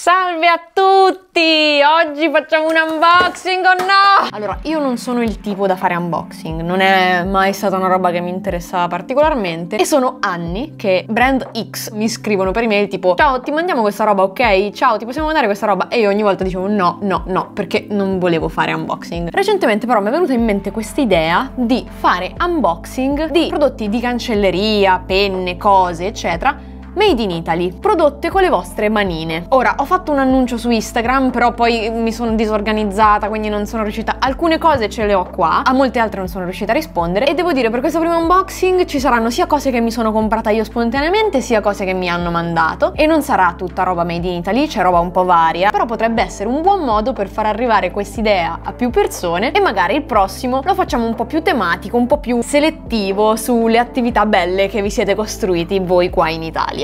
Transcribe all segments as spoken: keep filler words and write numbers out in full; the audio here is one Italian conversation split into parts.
Salve a tutti! Oggi facciamo un unboxing o no? Allora, io non sono il tipo da fare unboxing, non è mai stata una roba che mi interessava particolarmente e sono anni che brand X mi scrivono per email tipo ciao, ti mandiamo questa roba, ok? Ciao, ti possiamo mandare questa roba? E io ogni volta dicevo no, no, no, perché non volevo fare unboxing. Recentemente però mi è venuta in mente questa idea di fare unboxing di prodotti di cancelleria, penne, cose, eccetera, made in Italy, prodotte con le vostre manine. Ora, ho fatto un annuncio su Instagram, però poi mi sono disorganizzata, quindi non sono riuscita. Alcune cose ce le ho qua, a molte altre non sono riuscita a rispondere. E devo dire, per questo primo unboxing ci saranno sia cose che mi sono comprata io spontaneamente, sia cose che mi hanno mandato. E non sarà tutta roba made in Italy, c'è roba un po' varia, però potrebbe essere un buon modo per far arrivare quest'idea a più persone. E magari il prossimo lo facciamo un po' più tematico, un po' più selettivo sulle attività belle che vi siete costruiti voi qua in Italia.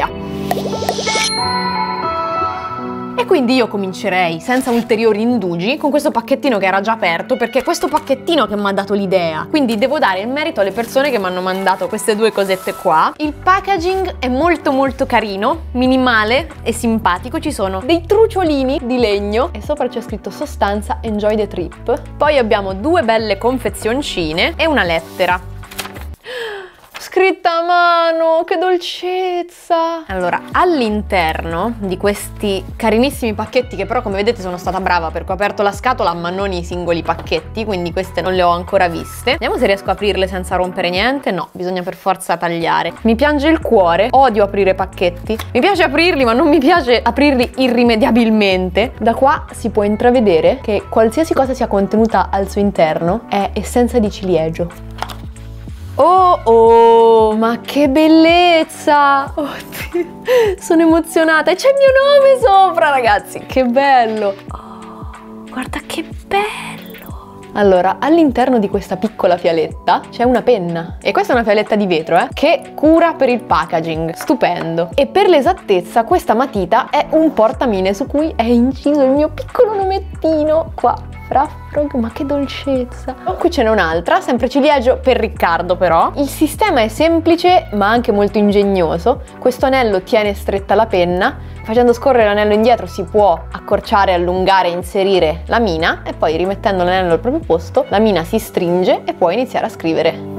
E quindi io comincerei senza ulteriori indugi con questo pacchettino che era già aperto, perché è questo pacchettino che mi ha dato l'idea, quindi devo dare il merito alle persone che mi hanno mandato queste due cosette qua. Il packaging è molto molto carino, minimale e simpatico, ci sono dei truciolini di legno e sopra c'è scritto sostanza enjoy the trip. Poi abbiamo due belle confezioncine e una lettera scritta a mano, che dolcezza! Allora, all'interno di questi carinissimi pacchetti, che però come vedete sono stata brava perché ho aperto la scatola ma non i singoli pacchetti, quindi queste non le ho ancora viste. Vediamo se riesco a aprirle senza rompere niente. No, bisogna per forza tagliare. Mi piange il cuore, odio aprire pacchetti. Mi piace aprirli ma non mi piace aprirli irrimediabilmente. Da qua si può intravedere che qualsiasi cosa sia contenuta al suo interno è essenza di ciliegio. Oh oh, ma che bellezza! Oddio, sono emozionata e c'è il mio nome sopra, ragazzi, che bello! Oh, guarda che bello! Allora, all'interno di questa piccola fialetta c'è una penna, e questa è una fialetta di vetro, eh, che cura per il packaging, stupendo! E per l'esattezza questa matita è un portamine su cui è inciso il mio piccolo nomettino qua. Fraffrog, ma che dolcezza! Oh, qui ce n'è un'altra, sempre ciliegio per Riccardo però. Il sistema è semplice ma anche molto ingegnoso. Questo anello tiene stretta la penna, facendo scorrere l'anello indietro si può accorciare, allungare, inserire la mina e poi rimettendo l'anello al proprio posto la mina si stringe e puoi iniziare a scrivere.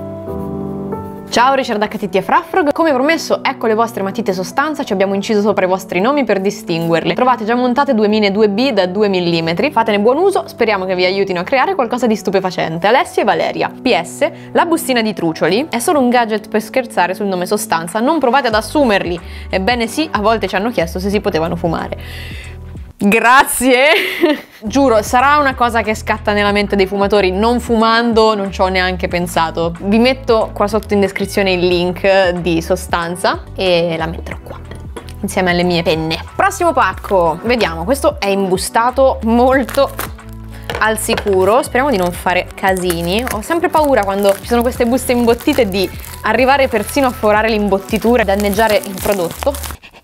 Ciao Richard acca ti ti e Fraffrog, come promesso ecco le vostre matite sostanza, ci abbiamo inciso sopra i vostri nomi per distinguerle. Trovate già montate due mine due B da due millimetri, fatene buon uso, speriamo che vi aiutino a creare qualcosa di stupefacente. Alessia e Valeria. P S. La bustina di trucioli è solo un gadget per scherzare sul nome sostanza, non provate ad assumerli. Ebbene sì, a volte ci hanno chiesto se si potevano fumare. Grazie! Giuro, sarà una cosa che scatta nella mente dei fumatori, non fumando non ci ho neanche pensato. Vi metto qua sotto in descrizione il link di sostanza e la metterò qua insieme alle mie penne. Prossimo pacco, vediamo, questo è imbustato molto al sicuro, speriamo di non fare casini. Ho sempre paura quando ci sono queste buste imbottite di arrivare persino a forare l'imbottitura e danneggiare il prodotto.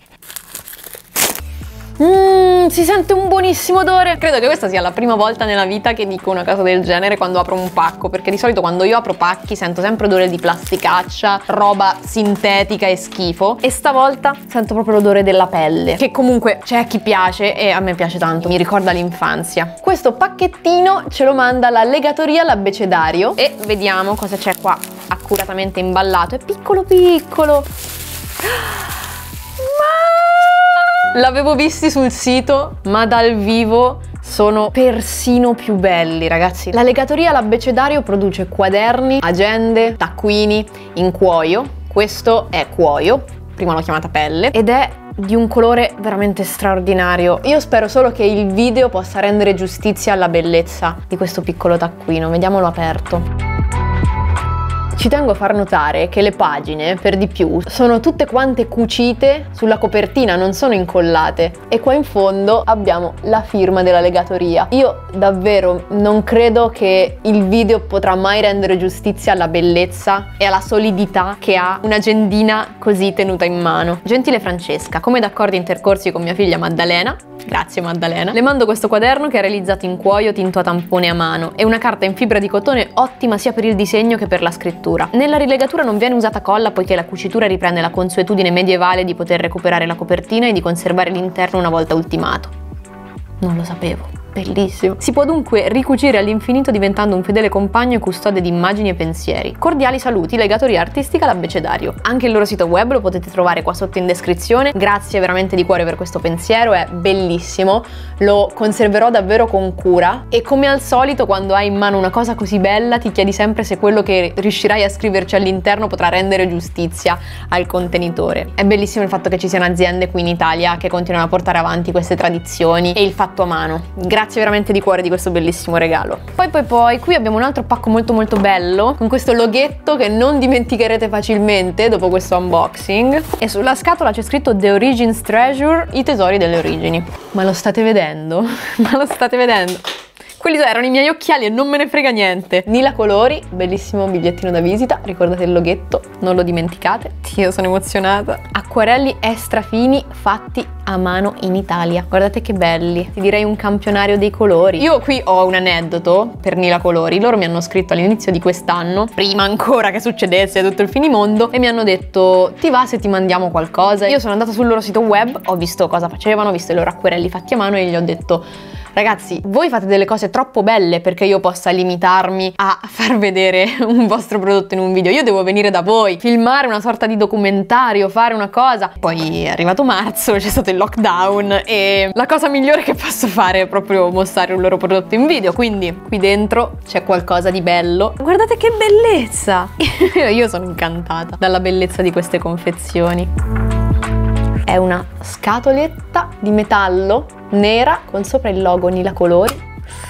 Mmm, si sente un buonissimo odore. Credo che questa sia la prima volta nella vita che dico una cosa del genere quando apro un pacco, perché di solito quando io apro pacchi sento sempre odore di plasticaccia, roba sintetica e schifo, e stavolta sento proprio l'odore della pelle, che comunque c'è a chi piace e a me piace tanto, mi ricorda l'infanzia. Questo pacchettino ce lo manda la Legatoria L'Abbecedario e vediamo cosa c'è qua accuratamente imballato. È piccolo piccolo. L'avevo visti sul sito, ma dal vivo sono persino più belli, ragazzi. La Legatoria L'Abbecedario produce quaderni, agende, taccuini in cuoio. Questo è cuoio, prima l'ho chiamata pelle, ed è di un colore veramente straordinario. Io spero solo che il video possa rendere giustizia alla bellezza di questo piccolo taccuino. Vediamolo aperto. Ci tengo a far notare che le pagine, per di più, sono tutte quante cucite sulla copertina, non sono incollate. E qua in fondo abbiamo la firma della Legatoria. Io davvero non credo che il video potrà mai rendere giustizia alla bellezza e alla solidità che ha un'agendina così tenuta in mano. Gentile Francesca, come d'accordi intercorsi con mia figlia Maddalena, grazie Maddalena, le mando questo quaderno che è realizzato in cuoio tinto a tampone a mano e una carta in fibra di cotone ottima sia per il disegno che per la scrittura. rilegatura. Nella rilegatura non viene usata colla poiché la cucitura riprende la consuetudine medievale di poter recuperare la copertina e di conservare l'interno una volta ultimato. Non lo sapevo. Bellissimo. Si può dunque ricucire all'infinito diventando un fedele compagno e custode di immagini e pensieri. Cordiali saluti, Legatoria Artistica L'Abbecedario. Anche il loro sito web lo potete trovare qua sotto in descrizione. Grazie veramente di cuore per questo pensiero, è bellissimo. Lo conserverò davvero con cura e come al solito quando hai in mano una cosa così bella ti chiedi sempre se quello che riuscirai a scriverci all'interno potrà rendere giustizia al contenitore. È bellissimo il fatto che ci siano aziende qui in Italia che continuano a portare avanti queste tradizioni e il fatto a mano. Grazie veramente di cuore di questo bellissimo regalo. Poi poi poi qui abbiamo un altro pacco molto molto bello con questo loghetto che non dimenticherete facilmente dopo questo unboxing e sulla scatola c'è scritto The Origins Treasure, i tesori delle origini. Ma lo state vedendo? Ma lo state vedendo? Quelli erano i miei occhiali e non me ne frega niente. Nila Colori, bellissimo bigliettino da visita, ricordate il loghetto, non lo dimenticate. Io sono emozionata. Acquarelli extra fini fatti a mano in Italia. Guardate che belli, ti direi un campionario dei colori. Io qui ho un aneddoto per Nila Colori. Loro mi hanno scritto all'inizio di quest'anno, prima ancora che succedesse tutto il finimondo, e mi hanno detto ti va se ti mandiamo qualcosa? Io sono andata sul loro sito web, ho visto cosa facevano, ho visto i loro acquerelli fatti a mano e gli ho detto ragazzi, voi fate delle cose troppo belle perché io possa limitarmi a far vedere un vostro prodotto in un video. Io devo venire da voi, filmare una sorta di documentario, fare una cosa. Poi è arrivato marzo, c'è stato il lockdown e la cosa migliore che posso fare è proprio mostrare un loro prodotto in video. Quindi qui dentro c'è qualcosa di bello. Guardate che bellezza! Io sono incantata dalla bellezza di queste confezioni. È una scatoletta di metallo nera con sopra il logo Nila Colori.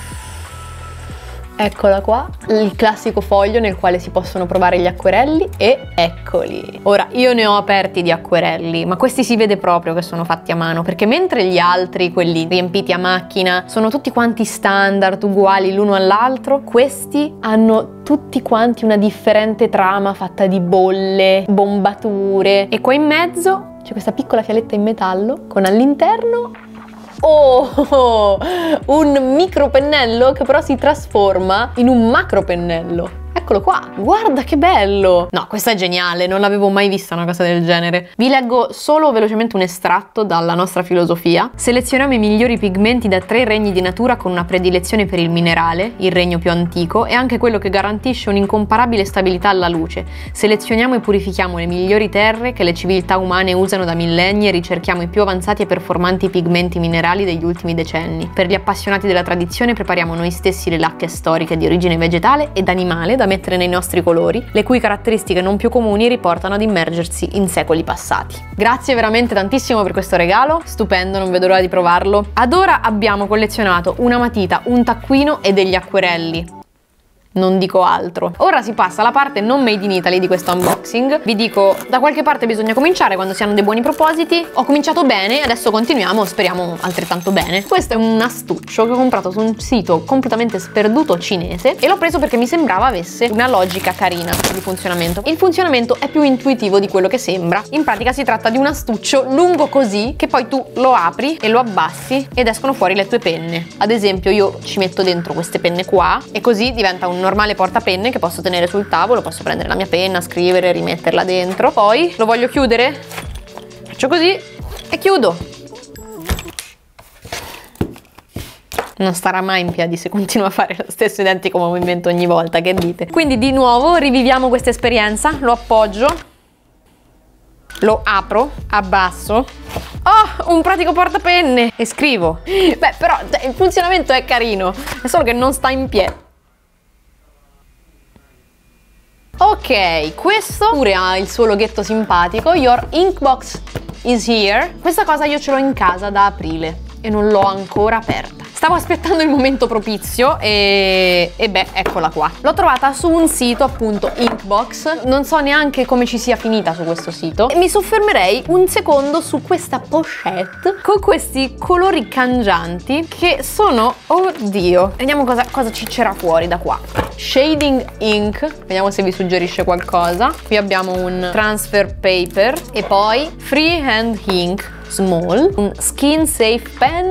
Eccola qua, il classico foglio nel quale si possono provare gli acquerelli e eccoli. Ora, io ne ho aperti di acquerelli, ma questi si vede proprio che sono fatti a mano, perché mentre gli altri, quelli riempiti a macchina, sono tutti quanti standard, uguali l'uno all'altro, questi hanno tutti quanti una differente trama fatta di bolle, bombature e qua in mezzo c'è questa piccola fialetta in metallo con all'interno oh, un micro pennello che però si trasforma in un macro pennello. Eccolo qua, guarda che bello! No, questa è geniale, non l'avevo mai vista una cosa del genere. Vi leggo solo velocemente un estratto dalla nostra filosofia. Selezioniamo i migliori pigmenti da tre regni di natura con una predilezione per il minerale, il regno più antico, e anche quello che garantisce un'incomparabile stabilità alla luce. Selezioniamo e purifichiamo le migliori terre che le civiltà umane usano da millenni e ricerchiamo i più avanzati e performanti pigmenti minerali degli ultimi decenni. Per gli appassionati della tradizione prepariamo noi stessi le lacche storiche di origine vegetale ed animale da mettere nei nostri colori, le cui caratteristiche non più comuni riportano ad immergersi in secoli passati. Grazie veramente tantissimo per questo regalo, stupendo, non vedo l'ora di provarlo. Ad ora abbiamo collezionato una matita, un taccuino e degli acquerelli. Non dico altro. Ora si passa alla parte non made in Italy di questo unboxing. Vi dico, da qualche parte bisogna cominciare quando si hanno dei buoni propositi. Ho cominciato bene, adesso continuiamo, speriamo altrettanto bene. Questo è un astuccio che ho comprato su un sito completamente sperduto cinese e l'ho preso perché mi sembrava avesse una logica carina di funzionamento. Il funzionamento è più intuitivo di quello che sembra. In pratica si tratta di un astuccio lungo così che poi tu lo apri e lo abbassi ed escono fuori le tue penne. Ad esempio io ci metto dentro queste penne qua e così diventa un normale portapenne che posso tenere sul tavolo, posso prendere la mia penna, scrivere, rimetterla dentro. Poi lo voglio chiudere, faccio così e chiudo. Non starà mai in piedi se continuo a fare lo stesso identico movimento ogni volta, che dite? Quindi di nuovo riviviamo questa esperienza, lo appoggio, lo apro, abbasso. Oh, un pratico portapenne e scrivo. Beh, però cioè, il funzionamento è carino, è solo che non sta in piedi. Ok, questo pure ha il suo loghetto simpatico. Your Inkbox is here. Questa cosa io ce l'ho in casa da aprile e non l'ho ancora aperta. Stavo aspettando il momento propizio e, e beh, eccola qua. L'ho trovata su un sito, appunto, Inkbox. Non so neanche come ci sia finita su questo sito. E mi soffermerei un secondo su questa pochette con questi colori cangianti che sono, oddio, vediamo cosa, cosa ci c'era fuori da qua. Shading ink, vediamo se vi suggerisce qualcosa. Qui abbiamo un transfer paper e poi freehand ink small, un skin safe pen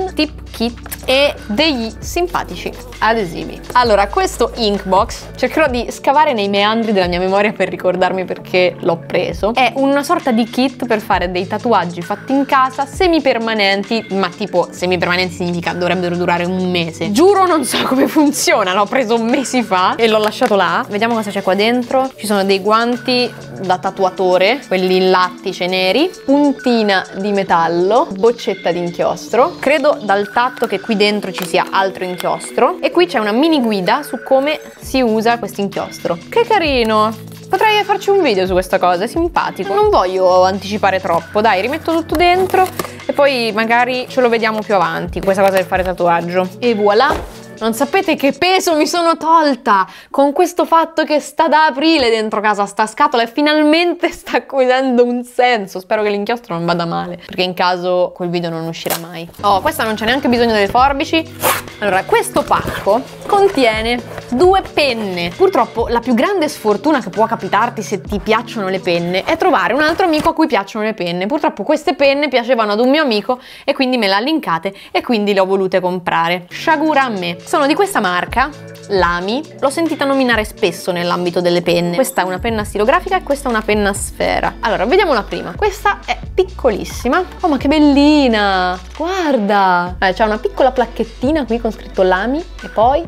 un tip kit e degli simpatici adesivi. Allora, questo ink box cercherò di scavare nei meandri della mia memoria per ricordarmi perché l'ho preso. È una sorta di kit per fare dei tatuaggi fatti in casa semipermanenti, ma tipo semipermanenti significa dovrebbero durare un mese. Giuro non so come funziona, l'ho preso mesi fa e l'ho lasciato là. Vediamo cosa c'è qua dentro. Ci sono dei guanti da tatuatore, quelli in lattice neri, puntina di metallo, boccetta di inchiostro. Credo dal tatto che qui dentro ci sia altro inchiostro e qui c'è una mini guida su come si usa questo inchiostro. Che carino! Potrei farci un video su questa cosa, è simpatico. Non voglio anticipare troppo, dai, rimetto tutto dentro e poi magari ce lo vediamo più avanti, questa cosa del fare tatuaggio. E voilà! Non sapete che peso mi sono tolta con questo fatto che sta da aprile dentro casa sta scatola e finalmente sta acquisendo un senso. Spero che l'inchiostro non vada male, perché in caso quel video non uscirà mai. Oh, questa non c'è neanche bisogno delle forbici. Allora, questo pacco contiene due penne. Purtroppo la più grande sfortuna che può capitarti se ti piacciono le penne è trovare un altro amico a cui piacciono le penne. Purtroppo queste penne piacevano ad un mio amico e quindi me le ha linkate e quindi le ho volute comprare. Sciagura a me. Sono di questa marca, Lamy, l'ho sentita nominare spesso nell'ambito delle penne. Questa è una penna stilografica e questa è una penna sfera. Allora, vediamo la prima. Questa è piccolissima. Oh, ma che bellina! Guarda! Eh, c'è una piccola placchettina qui con scritto Lamy e poi...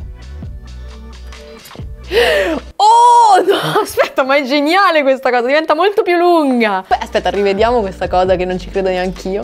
Oh, no, aspetta, ma è geniale questa cosa, diventa molto più lunga. Beh, aspetta, rivediamo questa cosa che non ci credo neanch'io.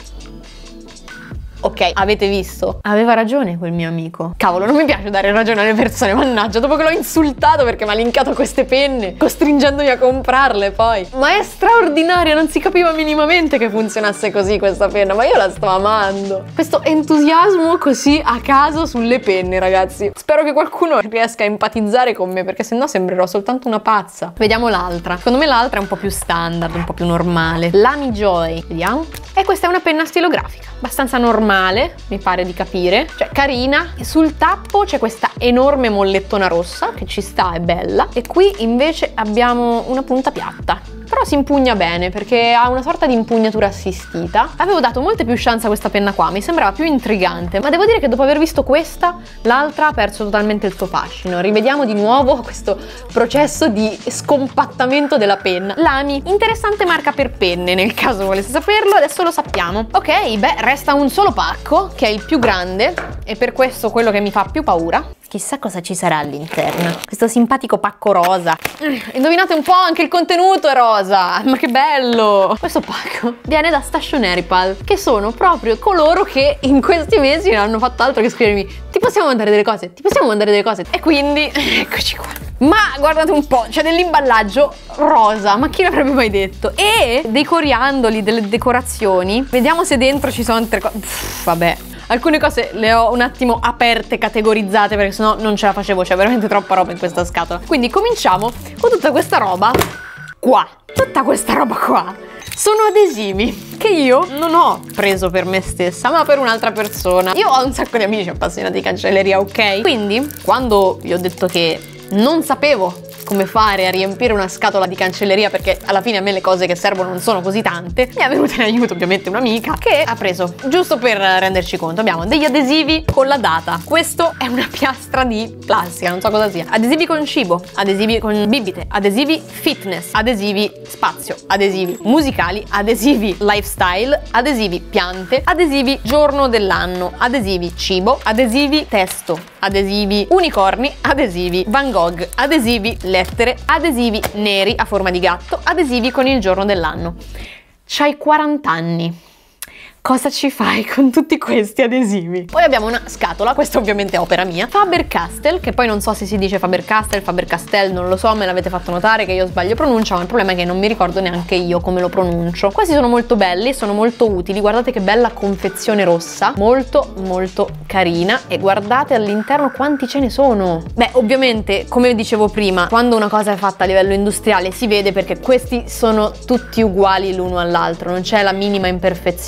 Ok, avete visto? Aveva ragione quel mio amico. Cavolo, non mi piace dare ragione alle persone, mannaggia, dopo che l'ho insultato perché mi ha linkato queste penne, costringendomi a comprarle poi. Ma è straordinaria, non si capiva minimamente che funzionasse così questa penna, ma io la sto amando. Questo entusiasmo così a caso sulle penne, ragazzi. Spero che qualcuno riesca a empatizzare con me, perché sennò sembrerò soltanto una pazza. Vediamo l'altra. Secondo me l'altra è un po' più standard, un po' più normale. Lamy Joy, vediamo. E questa è una penna stilografica, abbastanza normale, mi pare di capire, cioè carina. Sul tappo c'è questa enorme mollettona rossa che ci sta, è bella, e qui invece abbiamo una punta piatta, però si impugna bene perché ha una sorta di impugnatura assistita. Avevo dato molte più chance a questa penna qua, mi sembrava più intrigante, ma devo dire che dopo aver visto questa, l'altra ha perso totalmente il suo fascino. Rivediamo di nuovo questo processo di scompattamento della penna. Lamy, interessante marca per penne, nel caso volesse saperlo, adesso lo sappiamo. Ok, beh, resta un solo pacco, che è il più grande, e per questo quello che mi fa più paura. Chissà cosa ci sarà all'interno. Questo simpatico pacco rosa. Indovinate un po', anche il contenuto è rosa. Ma che bello! Questo pacco viene da Stationery Pal, che sono proprio coloro che in questi mesi non hanno fatto altro che scrivermi: ti possiamo mandare delle cose? Ti possiamo mandare delle cose? E quindi, eccoci qua. Ma guardate un po', c'è dell'imballaggio rosa, ma chi l'avrebbe mai detto? E dei coriandoli, delle decorazioni. Vediamo se dentro ci sono altre cose. Vabbè. Alcune cose le ho un attimo aperte, categorizzate, perché sennò non ce la facevo, c'è veramente troppa roba in questa scatola. Quindi cominciamo con tutta questa roba qua. Tutta questa roba qua sono adesivi che io non ho preso per me stessa, ma per un'altra persona. Io ho un sacco di amici appassionati di cancelleria, ok? Quindi, quando vi ho detto che non sapevo come fare a riempire una scatola di cancelleria, perché alla fine a me le cose che servono non sono così tante, mi è venuta in aiuto ovviamente un'amica che ha preso, giusto per renderci conto, abbiamo degli adesivi con la data. Questo è una piastra di plastica, non so cosa sia. Adesivi con cibo, adesivi con bibite, adesivi fitness, adesivi spazio, adesivi musicali, adesivi lifestyle, adesivi piante, adesivi giorno dell'anno, adesivi cibo, adesivi testo, adesivi unicorni, adesivi Van Gogh, adesivi lettere, adesivi neri a forma di gatto, adesivi con il giorno dell'anno. C'hai quaranta anni. Cosa ci fai con tutti questi adesivi? Poi abbiamo una scatola, questa ovviamente è opera mia, Faber-Castell, che poi non so se si dice Faber-Castell, Faber-Castell, non lo so, me l'avete fatto notare che io sbaglio pronuncia, ma il problema è che non mi ricordo neanche io come lo pronuncio. Questi sono molto belli, sono molto utili, guardate che bella confezione rossa, molto molto carina, e guardate all'interno quanti ce ne sono. Beh, ovviamente, come dicevo prima, quando una cosa è fatta a livello industriale si vede, perché questi sono tutti uguali l'uno all'altro, non c'è la minima imperfezione.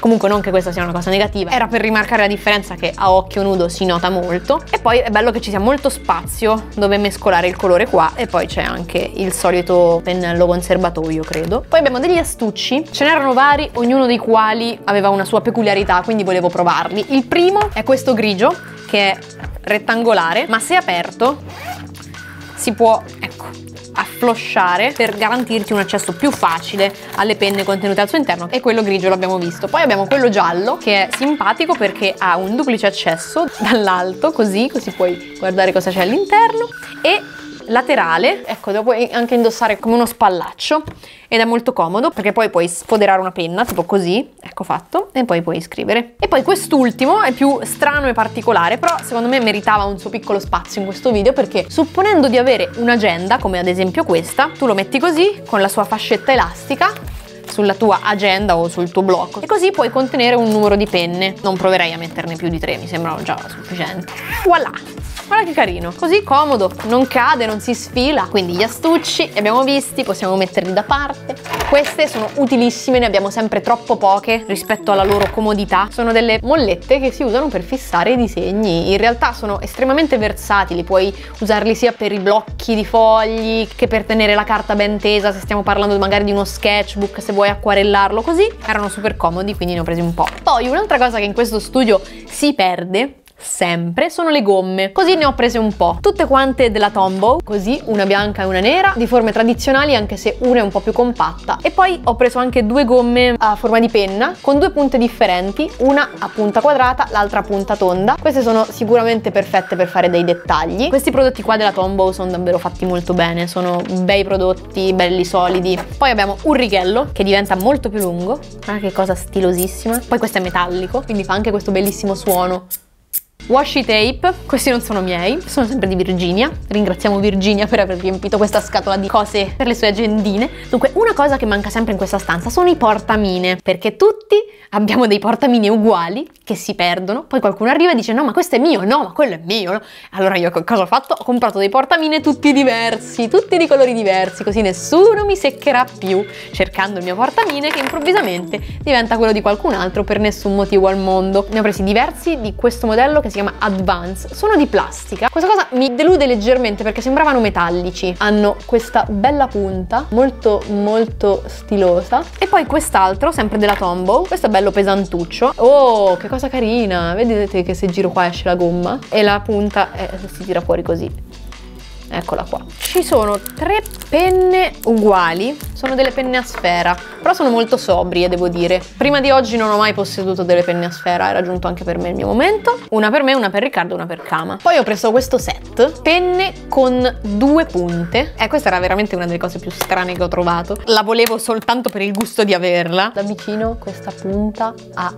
Comunque non che questa sia una cosa negativa, era per rimarcare la differenza che a occhio nudo si nota molto. E poi è bello che ci sia molto spazio dove mescolare il colore qua, e poi c'è anche il solito pennello conservatoio, credo. Poi abbiamo degli astucci, ce n'erano vari, ognuno dei quali aveva una sua peculiarità, quindi volevo provarli. Il primo è questo grigio, che è rettangolare, ma se aperto si può, ecco, afflosciare per garantirti un accesso più facile alle penne contenute al suo interno, e quello grigio l'abbiamo visto. Poi abbiamo quello giallo, che è simpatico perché ha un duplice accesso dall'alto, così, così puoi guardare cosa c'è all'interno, e laterale, ecco, lo puoi anche indossare come uno spallaccio ed è molto comodo perché poi puoi sfoderare una penna tipo così, ecco fatto, e poi puoi scrivere. E poi quest'ultimo è più strano e particolare, però secondo me meritava un suo piccolo spazio in questo video, perché supponendo di avere un'agenda come ad esempio questa, tu lo metti così con la sua fascetta elastica sulla tua agenda o sul tuo blocco, e così puoi contenere un numero di penne. Non proverei a metterne più di tre, mi sembrano già sufficienti. Voilà! Guarda che carino, così comodo, non cade, non si sfila. Quindi gli astucci li abbiamo visti, possiamo metterli da parte. Queste sono utilissime, ne abbiamo sempre troppo poche rispetto alla loro comodità. Sono delle mollette che si usano per fissare i disegni. In realtà sono estremamente versatili, puoi usarli sia per i blocchi di fogli che per tenere la carta ben tesa, se stiamo parlando magari di uno sketchbook, se vuoi acquarellarlo così. Erano super comodi, quindi ne ho presi un po'. Poi un'altra cosa che in questo studio si perde sempre sono le gomme, così ne ho prese un po', tutte quante della Tombow, così, una bianca e una nera, di forme tradizionali, anche se una è un po' più compatta. E poi ho preso anche due gomme a forma di penna con due punte differenti, una a punta quadrata, l'altra a punta tonda. Queste sono sicuramente perfette per fare dei dettagli. Questi prodotti qua della Tombow sono davvero fatti molto bene, sono bei prodotti, belli solidi. Poi abbiamo un righello che diventa molto più lungo, guarda che cosa stilosissima. Poi questo è metallico, quindi fa anche questo bellissimo suono. Washi tape, questi non sono miei, sono sempre di Virginia. Ringraziamo Virginia per aver riempito questa scatola di cose per le sue agendine. Dunque, una cosa che manca sempre in questa stanza sono i portamine, perché tutti abbiamo dei portamine uguali che si perdono. Poi qualcuno arriva e dice no ma questo è mio, no ma quello è mio, no? Allora io cosa ho fatto? Ho comprato dei portamine tutti diversi, tutti di colori diversi, così nessuno mi seccherà più cercando il mio portamine che improvvisamente diventa quello di qualcun altro per nessun motivo al mondo. Ne ho presi diversi di questo modello che si chiama Advance, sono di plastica. Questa cosa mi delude leggermente perché sembravano metallici. Hanno questa bella punta molto molto stilosa. E poi quest'altro, sempre della Tombow, questo è bello pesantuccio. Oh, che cosa carina, vedete che se giro qua esce la gomma e la punta è, si tira fuori così. Eccola qua. Ci sono tre penne uguali, sono delle penne a sfera, però sono molto sobrie, devo dire. Prima di oggi non ho mai posseduto delle penne a sfera, era giunto anche per me il mio momento. Una per me, una per Riccardo, una per Kama. Poi ho preso questo set, penne con due punte. Eh, questa era veramente una delle cose più strane che ho trovato. La volevo soltanto per il gusto di averla. Da vicino questa punta ha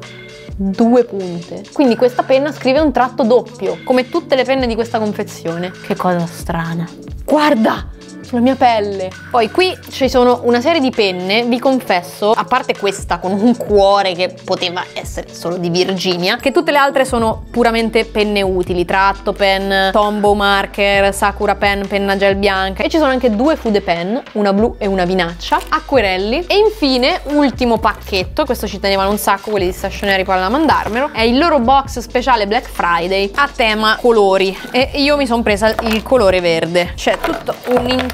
due punte, quindi questa penna scrive un tratto doppio, come tutte le penne di questa confezione. Che cosa strana. Guarda! Sulla mia pelle. Poi qui ci sono una serie di penne, vi confesso, a parte questa con un cuore che poteva essere solo di Virginia, che tutte le altre sono puramente penne utili, Tratto pen, Tombow marker, Sakura pen, penna gel bianca, e ci sono anche due Fude pen, una blu e una vinaccia, acquerelli, e infine ultimo pacchetto, questo ci tenevano un sacco quelli di Stationery poi a mandarmelo, è il loro box speciale Black Friday a tema colori, e io mi sono presa il colore verde, c'è tutto un intero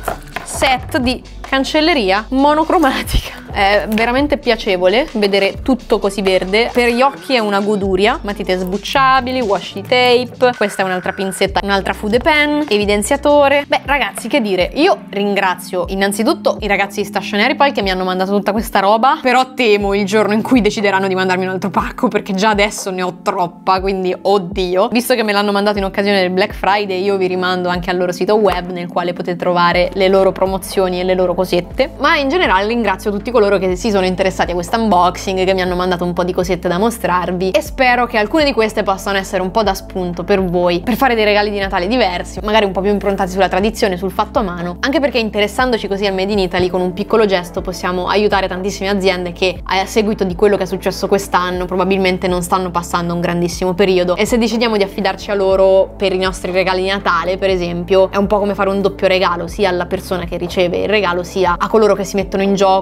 set di cancelleria monocromatica. È veramente piacevole vedere tutto così verde. Per gli occhi è una goduria, matite sbucciabili, washi tape, questa è un'altra pinzetta, un'altra Fude pen, evidenziatore. Beh ragazzi, che dire, io ringrazio innanzitutto i ragazzi di Stationery poi che mi hanno mandato tutta questa roba, però temo il giorno in cui decideranno di mandarmi un altro pacco perché già adesso ne ho troppa, quindi oddio. Visto che me l'hanno mandato in occasione del Black Friday, io vi rimando anche al loro sito web nel quale potete trovare le loro promozioni e le loro cosette, ma in generale ringrazio tutti coloro che si sono interessati a questo unboxing, che mi hanno mandato un po' di cosette da mostrarvi, e spero che alcune di queste possano essere un po' da spunto per voi, per fare dei regali di Natale diversi, magari un po' più improntati sulla tradizione, sul fatto a mano, anche perché interessandoci così al Made in Italy con un piccolo gesto possiamo aiutare tantissime aziende che a seguito di quello che è successo quest'anno probabilmente non stanno passando un grandissimo periodo, e se decidiamo di affidarci a loro per i nostri regali di Natale per esempio è un po' come fare un doppio regalo sia alla persona che riceve il regalo sia a coloro che si mettono in gioco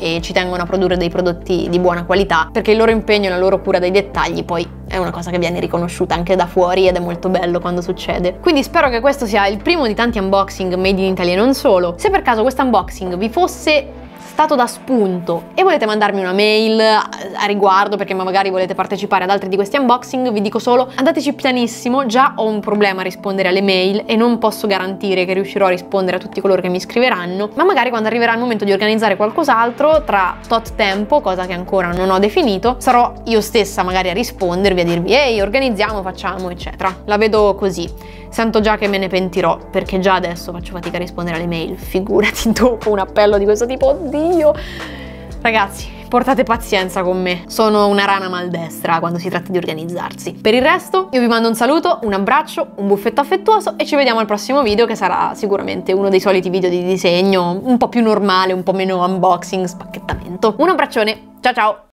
e ci tengono a produrre dei prodotti di buona qualità, perché il loro impegno e la loro cura dei dettagli poi è una cosa che viene riconosciuta anche da fuori ed è molto bello quando succede. Quindi spero che questo sia il primo di tanti unboxing made in Italy e non solo. Se per caso questo unboxing vi fosse stato da spunto e volete mandarmi una mail a, a riguardo, perché magari volete partecipare ad altri di questi unboxing, vi dico solo andateci pianissimo. Già ho un problema a rispondere alle mail e non posso garantire che riuscirò a rispondere a tutti coloro che mi scriveranno, ma magari quando arriverà il momento di organizzare qualcos'altro tra tot tempo, cosa che ancora non ho definito, sarò io stessa magari a rispondervi, a dirvi ehi, organizziamo, facciamo, eccetera. La vedo così. Sento già che me ne pentirò, perché già adesso faccio fatica a rispondere alle mail, figurati dopo un appello di questo tipo. Oddio! Ragazzi, portate pazienza con me, sono una rana maldestra quando si tratta di organizzarsi. Per il resto io vi mando un saluto, un abbraccio, un buffetto affettuoso e ci vediamo al prossimo video, che sarà sicuramente uno dei soliti video di disegno, un po' più normale, un po' meno unboxing, spacchettamento. Un abbraccione, ciao ciao!